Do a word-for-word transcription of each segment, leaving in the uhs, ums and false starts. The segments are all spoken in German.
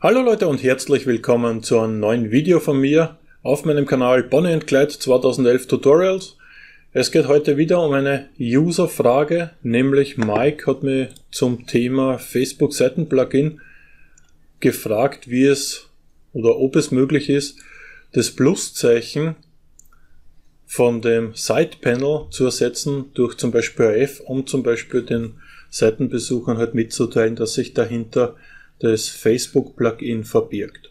Hallo Leute und herzlich willkommen zu einem neuen Video von mir auf meinem Kanal Bonnie and Clyde zweitausendelf Tutorials. Es geht heute wieder um eine User-Frage, nämlich Mike hat mir zum Thema Facebook-Seiten-Plugin gefragt, wie es oder ob es möglich ist, das Pluszeichen von dem Side-Panel zu ersetzen durch zum Beispiel ein F, um zum Beispiel den Seitenbesuchern halt mitzuteilen, dass sich dahinter das Facebook-Plugin verbirgt.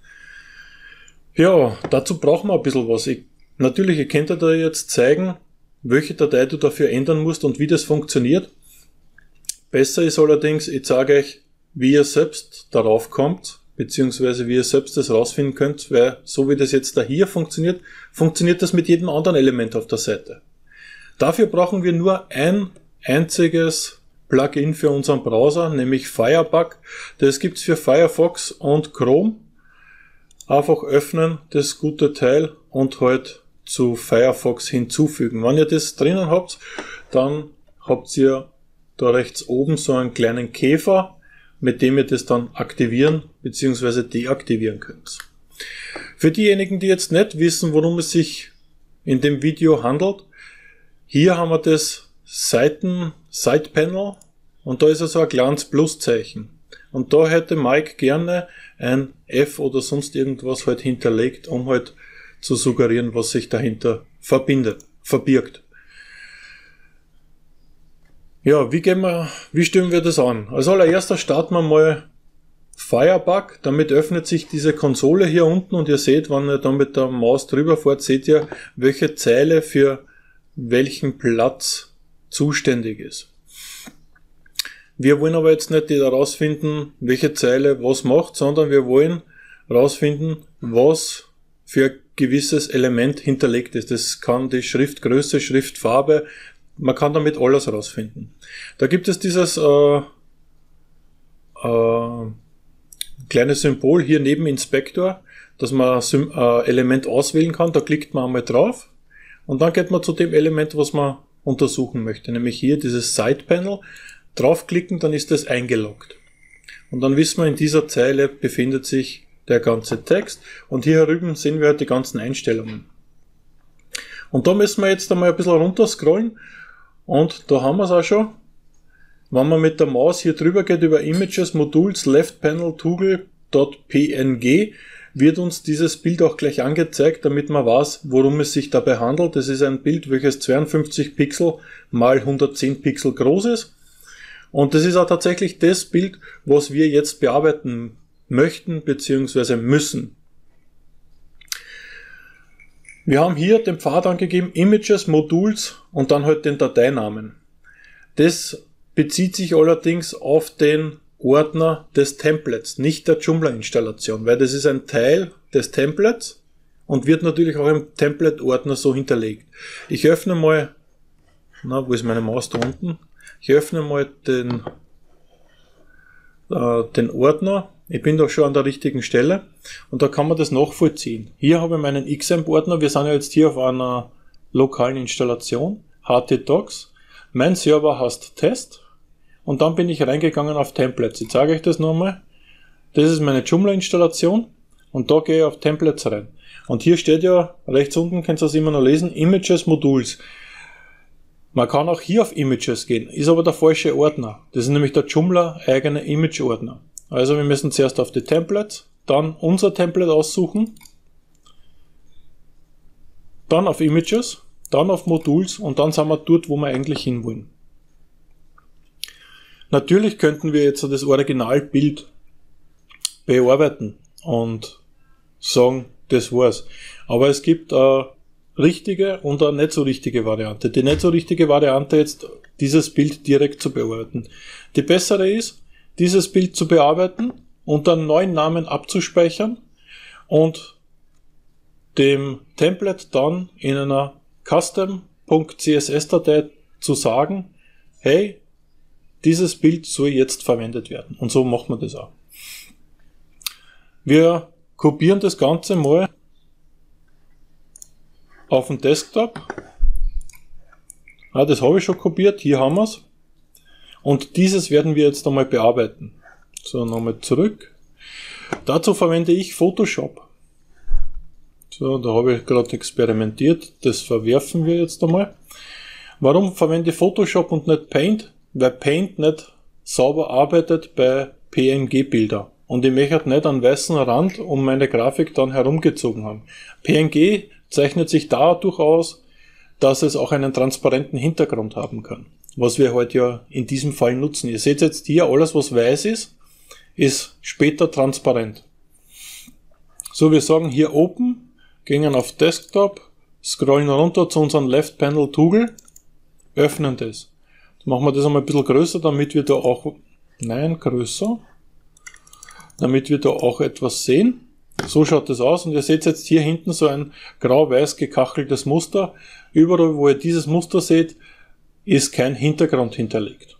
Ja, dazu brauchen wir ein bisschen was. Ich, natürlich, ich könnte da jetzt zeigen, welche Datei du dafür ändern musst und wie das funktioniert. Besser ist allerdings, ich zeige euch, wie ihr selbst darauf kommt, beziehungsweise wie ihr selbst das rausfinden könnt, weil so wie das jetzt da hier funktioniert, funktioniert das mit jedem anderen Element auf der Seite. Dafür brauchen wir nur ein einziges Plugin für unseren Browser, nämlich Firebug. Das gibt's für Firefox und Chrome. Einfach öffnen, das gute Teil, und halt zu Firefox hinzufügen. Wenn ihr das drinnen habt, dann habt ihr da rechts oben so einen kleinen Käfer, mit dem ihr das dann aktivieren bzw. deaktivieren könnt. Für diejenigen, die jetzt nicht wissen, worum es sich in dem Video handelt, hier haben wir das Seiten Side Panel und da ist also ein kleines Pluszeichen. Und da hätte Mike gerne ein F oder sonst irgendwas halt hinterlegt, um halt zu suggerieren, was sich dahinter verbindet, verbirgt. Ja, wie gehen wir, wie stellen wir das an? Als allererster starten wir mal Firebug, damit öffnet sich diese Konsole hier unten und ihr seht, wenn ihr dann mit der Maus drüber fahrt, seht ihr, welche Zeile für welchen Platz zuständig ist. Wir wollen aber jetzt nicht herausfinden, welche Zeile was macht, sondern wir wollen herausfinden, was für ein gewisses Element hinterlegt ist. Das kann die Schriftgröße, Schriftfarbe, man kann damit alles herausfinden. Da gibt es dieses äh, äh, kleine Symbol hier neben Inspektor, dass man ein äh, Element auswählen kann. Da klickt man einmal drauf und dann geht man zu dem Element, was man untersuchen möchte, nämlich hier dieses Side Panel. Draufklicken, dann ist das eingeloggt. Und dann wissen wir, in dieser Zeile befindet sich der ganze Text und hier herüben sehen wir halt die ganzen Einstellungen. Und da müssen wir jetzt einmal ein bisschen runter scrollen und da haben wir es auch schon. Wenn man mit der Maus hier drüber geht über Images, Modules, Left Panel, Toggle.png, wird uns dieses Bild auch gleich angezeigt, damit man weiß, worum es sich dabei handelt. Das ist ein Bild, welches zweiundfünfzig Pixel mal hundertzehn Pixel groß ist. Und das ist auch tatsächlich das Bild, was wir jetzt bearbeiten möchten bzw. müssen. Wir haben hier den Pfad angegeben, Images, Modules und dann halt den Dateinamen. Das bezieht sich allerdings auf den Ordner des Templates, nicht der Joomla-Installation, weil das ist ein Teil des Templates und wird natürlich auch im Template-Ordner so hinterlegt. Ich öffne mal, na, wo ist meine Maus da unten? Ich öffne mal den, äh, den Ordner. Ich bin doch schon an der richtigen Stelle und da kann man das nachvollziehen. Hier habe ich meinen Xampp-Ordner. Wir sind ja jetzt hier auf einer lokalen Installation. htdocs. Mein Server heißt Test und dann bin ich reingegangen auf Templates. Ich zeige euch das nochmal. Das ist meine Joomla-Installation und da gehe ich auf Templates rein. Und hier steht ja rechts unten, könnt ihr das immer noch lesen, Images, Modules. Man kann auch hier auf Images gehen, ist aber der falsche Ordner. Das ist nämlich der Joomla eigene Image-Ordner. Also wir müssen zuerst auf die Templates, dann unser Template aussuchen, dann auf Images, dann auf Modules und dann sind wir dort, wo wir eigentlich hinwollen. Natürlich könnten wir jetzt das Originalbild bearbeiten und sagen, das war's. Aber es gibt äh, richtige und eine nicht so richtige Variante. Die nicht so richtige Variante jetzt, dieses Bild direkt zu bearbeiten. Die bessere ist, dieses Bild zu bearbeiten und einen neuen Namen abzuspeichern und dem Template dann in einer custom.css-Datei zu sagen, hey, dieses Bild soll jetzt verwendet werden. Und so macht man das auch. Wir kopieren das Ganze mal auf dem Desktop. Ah, das habe ich schon kopiert, hier haben wir es. Und dieses werden wir jetzt einmal bearbeiten. So, nochmal zurück. Dazu verwende ich Photoshop. So, da habe ich gerade experimentiert. Das verwerfen wir jetzt einmal. Warum verwende ich Photoshop und nicht Paint? Weil Paint nicht sauber arbeitet bei P N G-Bilder. Und ich möchte nicht einen weißen Rand um meine Grafik dann herumgezogen haben. P N G zeichnet sich dadurch aus, dass es auch einen transparenten Hintergrund haben kann. Was wir heute ja in diesem Fall nutzen. Ihr seht jetzt hier, alles was weiß ist, ist später transparent. So, wir sagen hier Open, gehen auf Desktop, scrollen runter zu unserem Left Panel Toggle, öffnen das. Jetzt machen wir das einmal ein bisschen größer, damit wir da auch, nein, größer, damit wir da auch etwas sehen. So schaut das aus und ihr seht jetzt hier hinten so ein grau-weiß gekacheltes Muster. Überall, wo ihr dieses Muster seht, ist kein Hintergrund hinterlegt.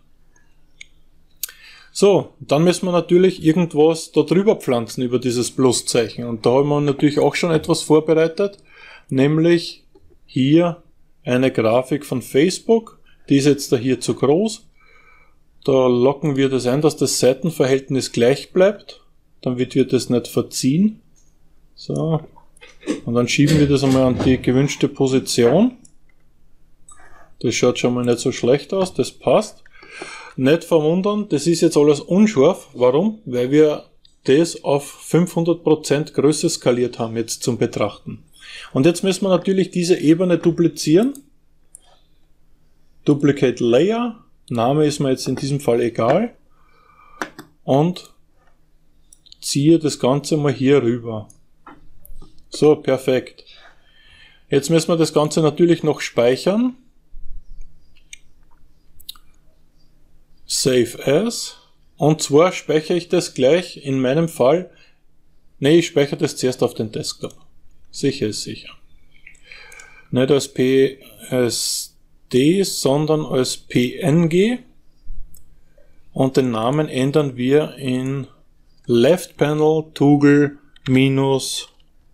So, dann müssen wir natürlich irgendwas da drüber pflanzen über dieses Pluszeichen. Und da haben wir natürlich auch schon etwas vorbereitet, nämlich hier eine Grafik von Facebook. Die ist jetzt da hier zu groß. Da locken wir das ein, dass das Seitenverhältnis gleich bleibt. Damit wir das nicht verziehen. So. Und dann schieben wir das einmal an die gewünschte Position. Das schaut schon mal nicht so schlecht aus, das passt. Nicht verwundern, das ist jetzt alles unscharf. Warum? Weil wir das auf fünfhundert Prozent Größe skaliert haben jetzt zum Betrachten. Und jetzt müssen wir natürlich diese Ebene duplizieren. Duplicate Layer. Name ist mir jetzt in diesem Fall egal. Und ziehe das Ganze mal hier rüber. So, perfekt. Jetzt müssen wir das Ganze natürlich noch speichern. Save as. Und zwar speichere ich das gleich in meinem Fall. Ne, ich speichere das zuerst auf den Desktop. Sicher ist sicher. Nicht als P S D, sondern als P N G. Und den Namen ändern wir in Left Panel Toggle minus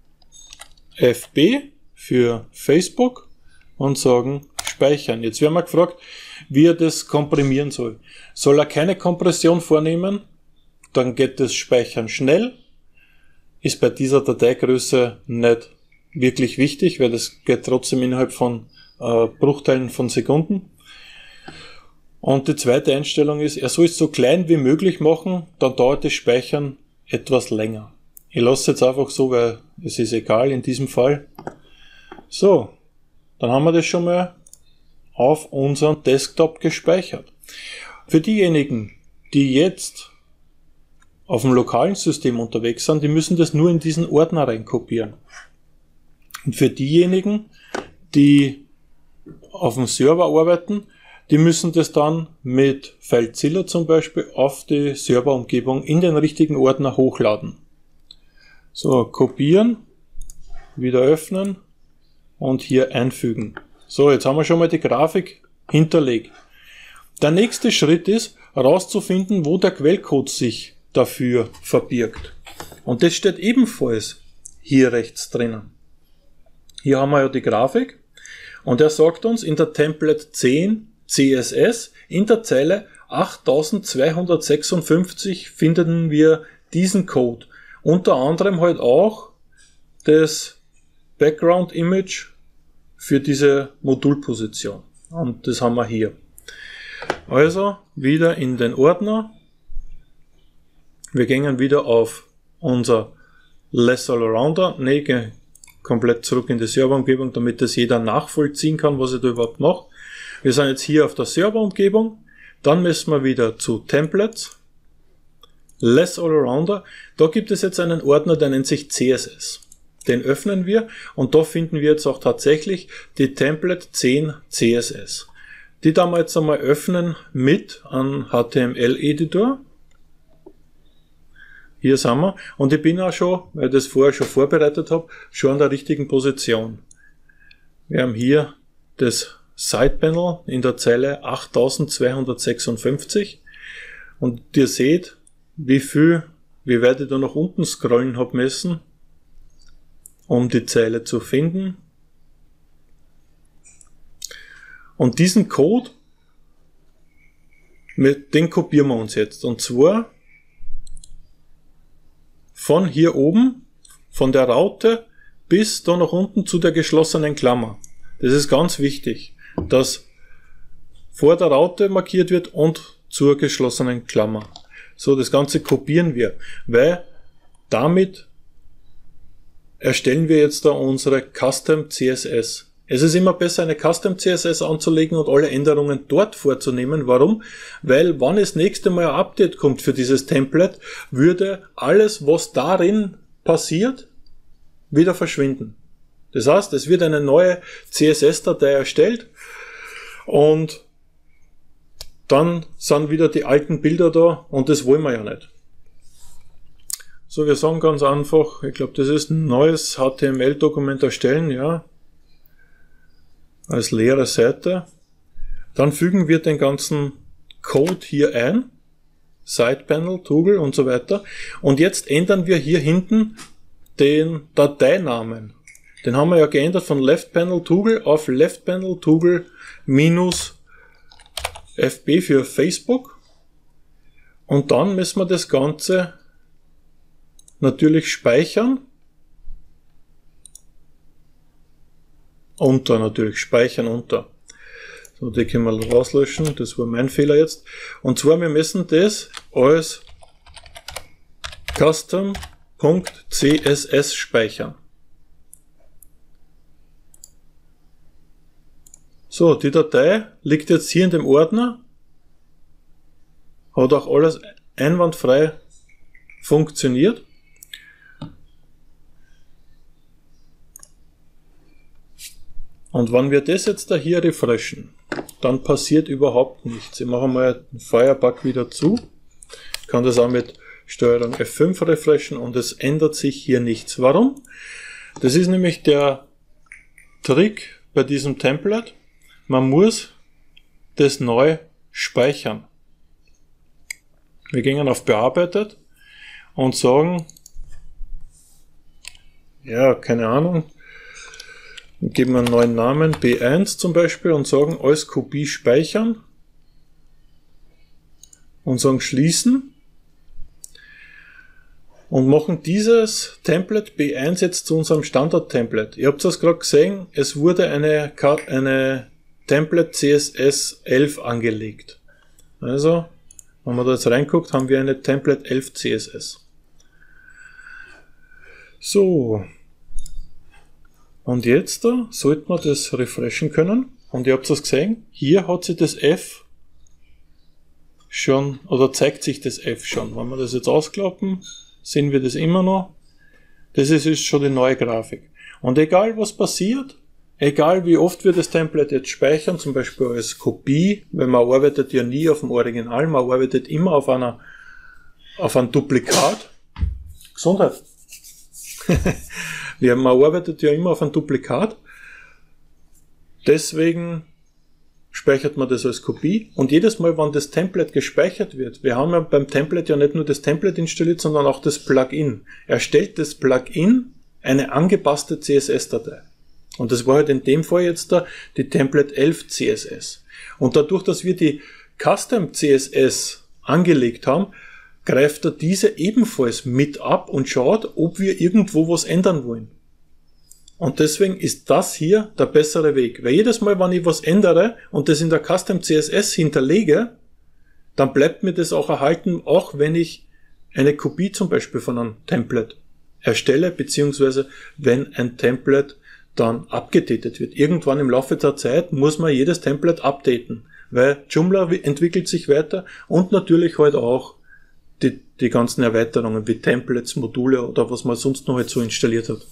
F B für Facebook und sagen speichern. Jetzt werden wir gefragt, wie er das komprimieren soll. Soll er keine Kompression vornehmen, dann geht das Speichern schnell. Ist bei dieser Dateigröße nicht wirklich wichtig, weil das geht trotzdem innerhalb von äh, Bruchteilen von Sekunden. Und die zweite Einstellung ist, er soll es so klein wie möglich machen, dann dauert das Speichern etwas länger. Ich lasse es jetzt einfach so, weil es ist egal in diesem Fall. So, dann haben wir das schon mal auf unserem Desktop gespeichert. Für diejenigen, die jetzt auf dem lokalen System unterwegs sind, die müssen das nur in diesen Ordner reinkopieren. Und für diejenigen, die auf dem Server arbeiten, die müssen das dann mit FileZilla zum Beispiel auf die Serverumgebung in den richtigen Ordner hochladen. So, kopieren, wieder öffnen und hier einfügen. So, jetzt haben wir schon mal die Grafik hinterlegt. Der nächste Schritt ist, herauszufinden, wo der Quellcode sich dafür verbirgt. Und das steht ebenfalls hier rechts drinnen. Hier haben wir ja die Grafik und er sagt uns in der Template zehn C S S, in der Zeile achttausendzweihundertsechsundfünfzig finden wir diesen Code. Unter anderem halt auch das Background Image für diese Modulposition. Und das haben wir hier. Also wieder in den Ordner. Wir gehen wieder auf unser Less Allrounder. Ne, gehen komplett zurück in die Serverumgebung, damit das jeder nachvollziehen kann, was ich da überhaupt mache. Wir sind jetzt hier auf der Serverumgebung. Dann müssen wir wieder zu Templates. Less Allrounder. Da gibt es jetzt einen Ordner, der nennt sich C S S. Den öffnen wir und da finden wir jetzt auch tatsächlich die Template zehn C S S. Die da wir jetzt einmal öffnen mit einem H T M L-Editor. Hier sind wir. Und ich bin auch schon, weil ich das vorher schon vorbereitet habe, schon an der richtigen Position. Wir haben hier das Sidepanel in der Zeile achttausendzweihundertsechsundfünfzig. Und ihr seht, wie viel, wie weit ich da nach unten scrollen habe müssen, um die Zeile zu finden. Und diesen Code, den kopieren wir uns jetzt. Und zwar von hier oben, von der Raute bis da nach unten zu der geschlossenen Klammer. Das ist ganz wichtig, dass vor der Raute markiert wird und zur geschlossenen Klammer. So, das Ganze kopieren wir, weil damit erstellen wir jetzt da unsere Custom C S S. Es ist immer besser, eine Custom C S S anzulegen und alle Änderungen dort vorzunehmen. Warum? Weil, wann das nächste Mal ein Update kommt für dieses Template, würde alles, was darin passiert, wieder verschwinden. Das heißt, es wird eine neue C S S-Datei erstellt und dann sind wieder die alten Bilder da und das wollen wir ja nicht. So, wir sagen ganz einfach, ich glaube, das ist ein neues H T M L-Dokument erstellen, ja, als leere Seite. Dann fügen wir den ganzen Code hier ein, Sidepanel, Toggle und so weiter. Und jetzt ändern wir hier hinten den Dateinamen. Den haben wir ja geändert von Left Panel Toggle auf Left Panel Toggle minus F B für Facebook. Und dann müssen wir das Ganze natürlich speichern. Unter natürlich, speichern unter. So, die können wir rauslöschen, das war mein Fehler jetzt. Und zwar, wir müssen das als custom.css speichern. So, die Datei liegt jetzt hier in dem Ordner. Hat auch alles einwandfrei funktioniert. Und wenn wir das jetzt da hier refreshen, dann passiert überhaupt nichts. Ich mache mal den Firebug wieder zu. Ich kann das auch mit Steuerung F fünf refreshen und es ändert sich hier nichts. Warum? Das ist nämlich der Trick bei diesem Template. Man muss das neu speichern. Wir gehen auf Bearbeitet und sagen, ja, keine Ahnung, geben einen neuen Namen, B eins zum Beispiel, und sagen als Kopie speichern und sagen schließen und machen dieses Template B eins jetzt zu unserem Standard-Template. Ihr habt das gerade gesehen, es wurde eine, eine Template C S S elf angelegt. Also, wenn man da jetzt reinguckt, haben wir eine Template elf C S S. So. Und jetzt da sollte man das refreshen können. Und ihr habt das gesehen, hier hat sich das F schon, oder zeigt sich das F schon. Wenn wir das jetzt ausklappen, sehen wir das immer noch. Das ist, ist schon die neue Grafik. Und egal was passiert, egal wie oft wir das Template jetzt speichern, zum Beispiel als Kopie, weil man arbeitet ja nie auf dem Original, man arbeitet immer auf einer, auf einem Duplikat. Gesundheit. Ja, man arbeitet ja immer auf ein Duplikat. Deswegen speichert man das als Kopie. Und jedes Mal, wenn das Template gespeichert wird, wir haben ja beim Template ja nicht nur das Template installiert, sondern auch das Plugin. Erstellt das Plugin eine angepasste C S S-Datei. Und das war halt in dem Fall jetzt da die Template elf C S S. Und dadurch, dass wir die Custom C S S angelegt haben, greift er diese ebenfalls mit ab und schaut, ob wir irgendwo was ändern wollen. Und deswegen ist das hier der bessere Weg. Weil jedes Mal, wenn ich was ändere und das in der Custom C S S hinterlege, dann bleibt mir das auch erhalten, auch wenn ich eine Kopie zum Beispiel von einem Template erstelle, beziehungsweise wenn ein Template dann abgedatet wird. Irgendwann im Laufe der Zeit muss man jedes Template updaten, weil Joomla entwickelt sich weiter und natürlich halt auch Die, die ganzen Erweiterungen wie Templates, Module oder was man sonst noch halt so installiert hat.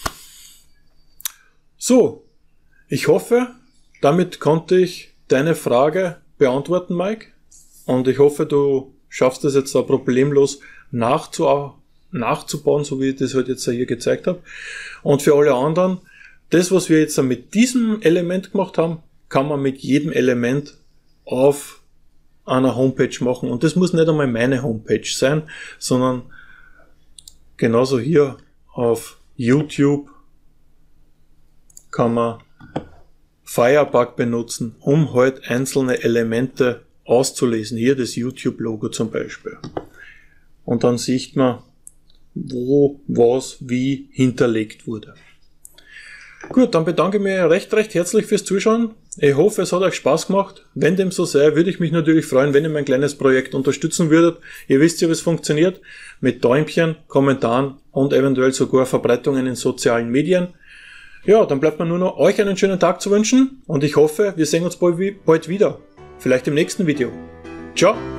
So, ich hoffe, damit konnte ich deine Frage beantworten, Mike. Und ich hoffe, du schaffst es jetzt da problemlos nachzu, nachzubauen, so wie ich das halt jetzt hier gezeigt habe. Und für alle anderen, das, was wir jetzt mit diesem Element gemacht haben, kann man mit jedem Element auf einer Homepage machen. Und das muss nicht einmal meine Homepage sein, sondern genauso hier auf YouTube kann man Firebug benutzen, um halt einzelne Elemente auszulesen. Hier das YouTube-Logo zum Beispiel. Und dann sieht man, wo was wie hinterlegt wurde. Gut, dann bedanke ich mich recht, recht herzlich fürs Zuschauen. Ich hoffe, es hat euch Spaß gemacht. Wenn dem so sei, würde ich mich natürlich freuen, wenn ihr mein kleines Projekt unterstützen würdet. Ihr wisst ja, wie es funktioniert. Mit Däumchen, Kommentaren und eventuell sogar Verbreitungen in sozialen Medien. Ja, dann bleibt mir nur noch euch einen schönen Tag zu wünschen und ich hoffe, wir sehen uns bald wieder. Vielleicht im nächsten Video. Ciao!